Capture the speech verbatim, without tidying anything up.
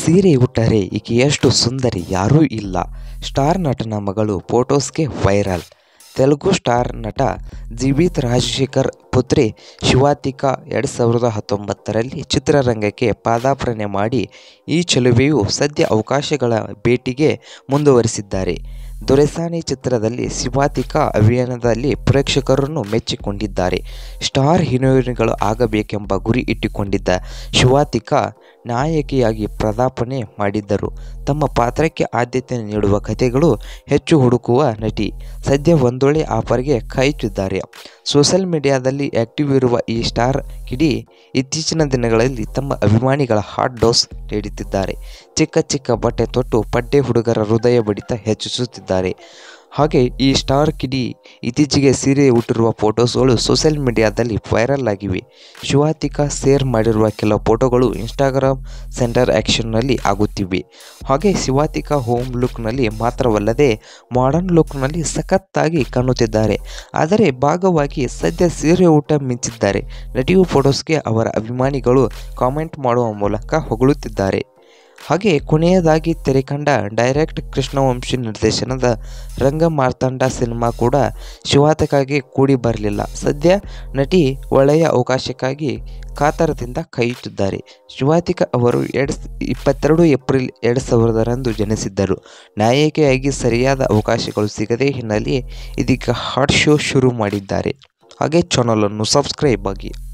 ಸೀರೆ ಉಟ್ಟರೆ ಈಕೆಯಷ್ಟು ಸುಂದರಿ ಯಾರೂ ಇಲ್ಲ. ಸ್ಟಾರ್ ನಟನ ಮಗಳು ಫೋಟೋಸ್ಗೆ ವೈರಲ್. ತೆಲುಗು ಸ್ಟಾರ್ ನಟ ಜೀವಿತ್ ರಾಜಶೇಖರ್ ಪುತ್ರಿ ಶಿವಾತಿಕಾ ಎರಡು ಸಾವಿರದ ಹತ್ತೊಂಬತ್ತರಲ್ಲಿ ಚಿತ್ರರಂಗಕ್ಕೆ ಪಾದಾರ್ಪಣೆ ಮಾಡಿ ಈ ಚೆಲುವೆಯು ಸದ್ಯ ಅವಕಾಶಗಳ ಬೇಟೆಗೆ ಮುಂದುವರಿಸಿದ್ದಾರೆ. ದೊರೆಸಾನಿ ಚಿತ್ರದಲ್ಲಿ ಶಿವಾತಿಕಾ ಅಭಿನಯದಲ್ಲಿ ಪ್ರೇಕ್ಷಕರನ್ನು ಮೆಚ್ಚಿಕೊಂಡಿದ್ದಾರೆ. ಸ್ಟಾರ್ ಹೀರೋಯಿನ್ಗಳು ಆಗಬೇಕೆಂಬ ಗುರಿ ಇಟ್ಟುಕೊಂಡಿದ್ದ ಶಿವಾತಿಕಾ ನಾಯಕಿಯಾಗಿ ಪದಾರ್ಪಣೆ ಮಾಡಿದ್ದರು. ತಮ್ಮ ಪಾತ್ರಕ್ಕೆ ಆದ್ಯತೆ ನೀಡುವ ಕಥೆಗಳು ಹೆಚ್ಚು ಹುಡುಕುವ ನಟಿ ಸದ್ಯ ಒಂದೊಳ್ಳೆ ಆಫರ್ಗೆ ಕಾಯುತ್ತಿದ್ದಾರೆ. ಸೋಷಿಯಲ್ ಮೀಡಿಯಾದಲ್ಲಿ ಆಕ್ಟಿವ್ ಇರುವ ಈ ಸ್ಟಾರ್ ಕಿಡಿ ಇತ್ತೀಚಿನ ದಿನಗಳಲ್ಲಿ ತಮ್ಮ ಅಭಿಮಾನಿಗಳ ಹಾಟ್ ಡೋಸ್ ನೀಡುತ್ತಿದ್ದಾರೆ. ಚಿಕ್ಕ ಚಿಕ್ಕ ಬಟ್ಟೆ ತೊಟ್ಟು ಪಡ್ಡೆ ಹುಡುಗರ ಹೃದಯ ಬಡಿತ ಹೆಚ್ಚಿಸುತ್ತಿದ್ದಾರೆ. ಹಾಗೆ ಈ ಸ್ಟಾರ್ ಕಿಡಿ ಇತ್ತೀಚೆಗೆ ಸೀರೆ ಉಟ್ಟಿರುವ ಫೋಟೋಸ್ಗಳು ಸೋಷಿಯಲ್ ಮೀಡಿಯಾದಲ್ಲಿ ವೈರಲ್ ಆಗಿವೆ. ಶಿವಾತಿಕಾ ಶೇರ್ ಮಾಡಿರುವ ಕೆಲವು ಫೋಟೋಗಳು ಇನ್ಸ್ಟಾಗ್ರಾಮ್ ಸೆಂಟರ್ ಆ್ಯಕ್ಷನ್ನಲ್ಲಿ ಆಗುತ್ತಿವೆ. ಹಾಗೆ ಶಿವಾತಿಕಾ ಹೋಮ್ ಲುಕ್ನಲ್ಲಿ ಮಾತ್ರವಲ್ಲದೆ ಮಾಡರ್ನ್ ಲುಕ್ನಲ್ಲಿ ಸಖತ್ತಾಗಿ ಕಾಣುತ್ತಿದ್ದಾರೆ. ಅದರ ಭಾಗವಾಗಿ ಸದ್ಯ ಸೀರೆ ಊಟ ಮಿಂಚಿದ್ದಾರೆ. ನಟಿಯು ಫೋಟೋಸ್ಗೆ ಅವರ ಅಭಿಮಾನಿಗಳು ಕಾಮೆಂಟ್ ಮಾಡುವ ಮೂಲಕ ಹೊಗಳುತ್ತಿದ್ದಾರೆ. ಹಾಗೆ ಕೊನೆಯದಾಗಿ ತೆರೆಕಂಡ ಡೈರೆಕ್ಟ್ ಕೃಷ್ಣವಂಶಿ ನಿರ್ದೇಶನದ ರಂಗ ಮಾರ್ತಾಂಡ ಸಿನಿಮಾ ಕೂಡ ಶಿವಾತಿಕಾಗೆ ಕೂಡಿ ಬರಲಿಲ್ಲ. ಸದ್ಯ ನಟಿ ಒಳ್ಳೆಯ ಅವಕಾಶಕ್ಕಾಗಿ ಕಾತರದಿಂದ ಕಾಯುತ್ತಿದ್ದಾರೆ. ಶಿವಾತಿಕಾ ಅವರು ಎರಡು ಇಪ್ಪತ್ತೆರಡು ಏಪ್ರಿಲ್ ಎರಡು ಸಾವಿರರಂದು ಜನಿಸಿದ್ದರು. ನಾಯಕಿಯಾಗಿ ಸರಿಯಾದ ಅವಕಾಶಗಳು ಸಿಗದೆ ಹಿನ್ನೆಲೆ ಇದೀಗ ಹಾಟ್ ಶೋ ಶುರು ಮಾಡಿದ್ದಾರೆ. ಹಾಗೆ ಚಾನಲನ್ನು ಸಬ್ಸ್ಕ್ರೈಬ್ ಆಗಿ.